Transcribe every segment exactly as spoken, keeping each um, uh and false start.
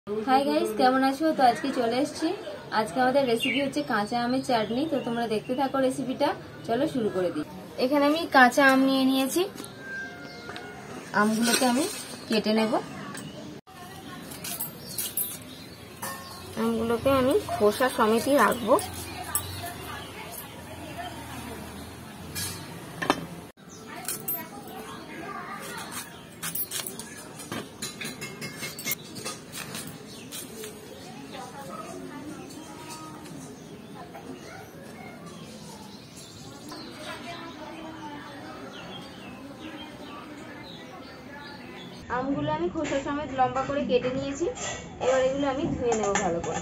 Hi guys, কেমন আছো? তো আজকে চলে এসেছি। আজকে আমাদের রেসিপি হচ্ছে কাঁচা আমের চাটনি। তো তোমরা দেখতে থাকো রেসিপিটা। চলো শুরু করে দিই। এখানে আমি কাঁচা আম নিয়ে নিয়েছি। আমগুলোকে আমি কেটে নেব। আমগুলোকে আমি খোসা সমেতই রাখবো। আমগুলো আমি খোসা সমেত লম্বা করে কেটে নিয়েছি। এবার এগুলো আমি ধুয়ে নেব ভালো করে।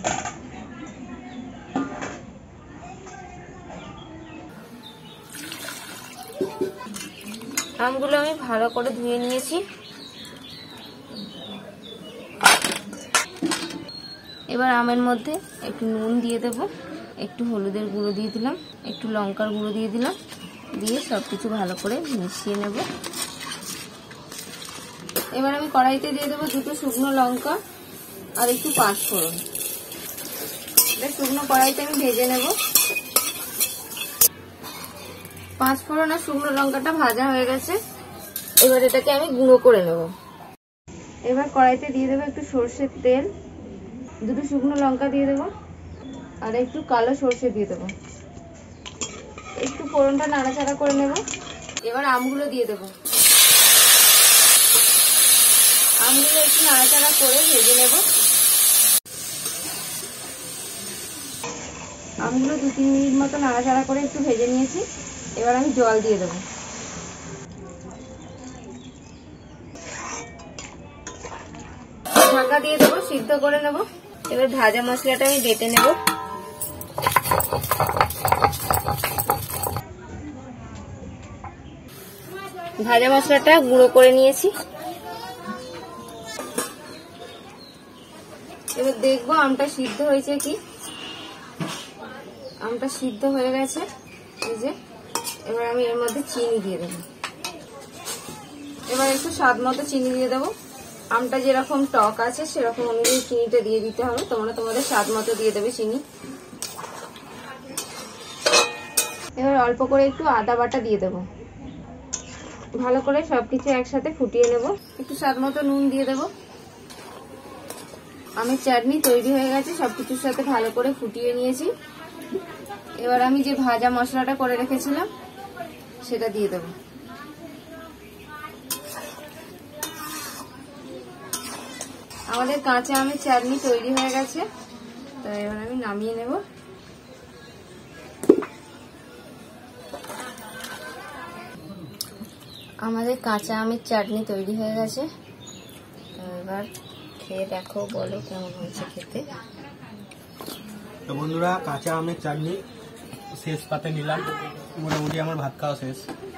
আমগুলো আমি ভালো করে ধুয়ে নিয়েছি। এবার আমের মধ্যে একটু নুন দিয়ে দেব, একটু হলুদের গুঁড়ো দিয়ে দিলাম, একটু লঙ্কার গুঁড়ো দিয়ে দিলাম, দিয়ে সবকিছু ভালো করে মিশিয়ে নেব। এবার আমি কড়াইতে দিয়ে দেবো দুটো শুকনো লঙ্কা আর একটু পাঁচফোড়ন। এটা শুকনো কড়াইতে আমি ভেজে নেব। পাঁচফোড়ন আর শুকনো লঙ্কাটা ভাজা হয়ে গেছে। এবার এটাকে আমি গুঁড়ো করে নেব। এবার কড়াইতে দিয়ে দেবো একটু সর্ষের তেল, দুটো শুকনো লঙ্কা দিয়ে দেবো আর একটু কালো সর্ষে দিয়ে দেবো। একটু ফোড়নটা নাড়াচাড়া করে নেব। এবার আমগুলো দিয়ে দেবো। আমগুলো একটু নাড়াচাড়া করে ভেজে নেব। আমগুলো দু তিন মিনিট মতো নাড়াচাড়া করে একটু ভেজে নিয়েছি। এবার আমি জল দিয়ে দেবো। ঢাকা দিয়ে দেবো, সিদ্ধ করে নেব। এবার ভাজা মশলাটা আমি বেটে নেব। ভাজা মশলাটা গুঁড়ো করে নিয়েছি। এবার দেখবো আমটা সিদ্ধ হয়েছে কি। আমটা সিদ্ধ হয়ে গেছে। এই যে এবার আমি এর মধ্যে চিনি দিয়ে দেবো। এবার একটু স্বাদ মতো চিনি দিয়ে দেবো। আমটা যেরকম টক আছে সেরকম অনুযায়ী চিনিটা দিয়ে দিতে হবে। তোমরা তোমাদের স্বাদ মতো দিয়ে দেবে চিনি। এবার অল্প করে একটু আদা বাটা দিয়ে দেবো। ভালো করে সবকিছু একসাথে ফুটিয়ে নেব। একটু স্বাদ মতো নুন দিয়ে দেবো। আমের চাটনি তৈরি হয়ে গেছে। সবকিছুর সাথে ভালো করে ফুটিয়ে নিয়েছি। এবার আমি যে ভাজা মশলাটা করে রেখেছিলাম সেটা দিয়ে দেব। আমাদের কাঁচা আমের চাটনি তৈরি হয়ে গেছে। তো এবার আমি নামিয়ে নেব। আমাদের কাঁচা আমের চাটনি তৈরি হয়ে গেছে। তো এবার খেয়ে দেখো, বলো কেমন হয়েছে খেতে। তো বন্ধুরা, কাঁচা আমের চাটনি শেষ পাতে নিলাম। মোটামুটি আমার ভাত খাওয়া শেষ।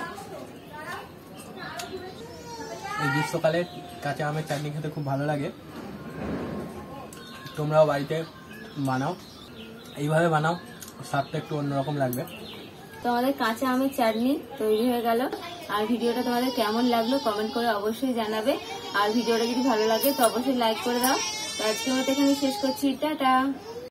এই গ্রীষ্মকালে কাঁচা আমের চাটনি খেতে খুব ভালো লাগে। তোমরাও বাড়িতে বানাও, এইভাবে বানাও, স্বাদটা একটু অন্যরকম লাগবে। তো আমাদের কাঁচা আমের চাটনি তৈরি হয়ে গেল। আর ভিডিওটা তোমাদের কেমন লাগলো কমেন্ট করে অবশ্যই জানাবে। আর ভিডিওটা যদি ভালো লাগে তো অবশ্যই লাইক করে দাও। তো আজকে মতো এখানে শেষ করছি। টাটা।